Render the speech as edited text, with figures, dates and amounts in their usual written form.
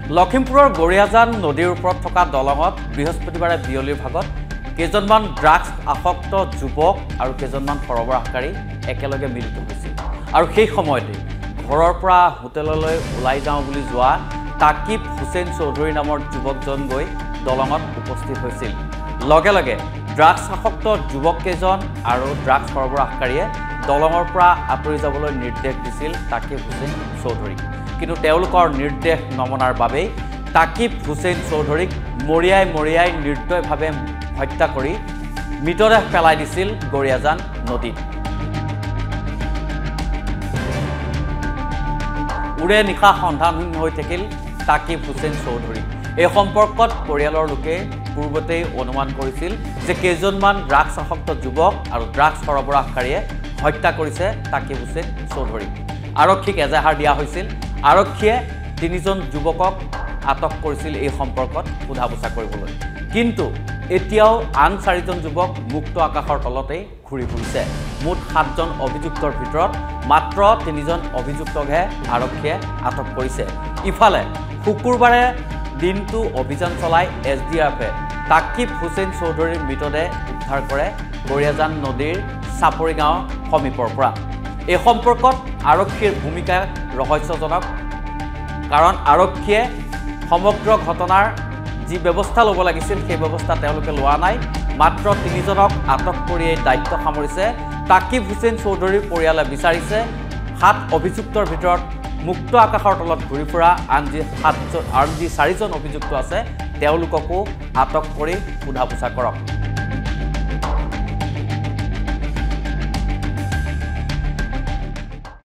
লখিমপুৰৰ গৰিয়াজান নদীৰ ওপৰত থকা দলঙত বৃহস্পতিবাৰে বিয়লিৰ ভাগত কেইজনমান ড্ৰাগছ আসক্ত যুৱক আৰু কেইজনমান সৰবৰাহকাৰী একেলগে মিলিত হৈছিল আৰু সেই সময়তে ঘৰৰ পৰা হোটেললৈ ওলাই যাওঁ বুলি যোৱা তাকিব হুছেইন চৌধুৰী নামৰ যুৱকজন গৈ দলঙত উপস্থিত হৈছিল লগে লগে ড্ৰাগছ আসক্ত যুৱক কেইজন আৰু ড্ৰাগছ সৰবৰাহকাৰীয়ে দলঙৰ পৰা আঁতৰি যাবলৈ নিৰ্দেশ দিছিল তাকিব হুছেইন চৌধুৰীক কিন্তু তেওঁলোকৰ নিৰ্দেশ নমনাৰ বাবে তাকিব হুছেইন চৌধুৰীক মৰিয়াই নিৰ্দয়ভাৱে হত্যা কৰি মৃতদেহ পেলাই দিছিল গৰিয়াজান নদীত উৰে নিশা সন্ধানহীন হৈ থাকিল তাকিব হুছেইন চৌধুৰী এই সম্পৰ্কত পৰিয়ালৰ লোকে পূৰ্বতেই অনুমান কৰিছিল যে কেইজনমান ড্ৰাগছ আসক্ত যুৱক আৰু ড্ৰাগছ সৰবৰাহকাৰীয়ে হত্যা কৰিছে তাকিব হুছেইন চৌধুৰীক আৰক্ষীক এজাহাৰ দিয়া হৈছিল আৰক্ষীয়ে তিনিজন যুৱকক আটক কৰিছিল এই সম্পৰ্কত সোধা পোছা কৰিবলৈ কিন্তু এতিয়াও আন চাৰিজন যুৱক মুক্ত আকাশৰ তলতে ঘূৰি ফুৰিছে মুঠ 7জন অভিযুক্তৰ ভিতৰত মাত্ৰ 3জন অভিযুক্তকহে আৰক্ষীয়ে আটক কৰিছে ইফালে শুকুৰবাৰে দিনটো অভিযান চলাই এছডিআৰএফে তাকিব হুছেইন চৌধুৰীৰ মৃতদেহ উদ্ধাৰ কৰে গৰিয়াজান নদীৰ চাপৰি গাঁও সমীপৰ পৰা এই সম্পৰ্কত আৰক্ষীৰ ভূমিকা ৰহস্যজনক কাৰণ আৰক্ষীয়ে সমগ্ৰ ঘটনাৰ যি ব্যৱস্থা ল'ব লাগিছিল সেই ব্যৱস্থা তেওঁলোকে লোৱা নাই মাত্ৰ 3জনক আটক কৰি এই দায়িত্ব সামৰিছে তাকিব হুছেইন চৌধুৰীৰ পৰিয়ালে বিচাৰিছে 7 অভিযুক্তৰ ভিতৰত মুক্ত আকাশৰ তলত ঘূৰি ফুৰা আন যি 4জন অভিযুক্ত আছে তেওঁলোককো আটক কৰি সোধা পোছা কৰক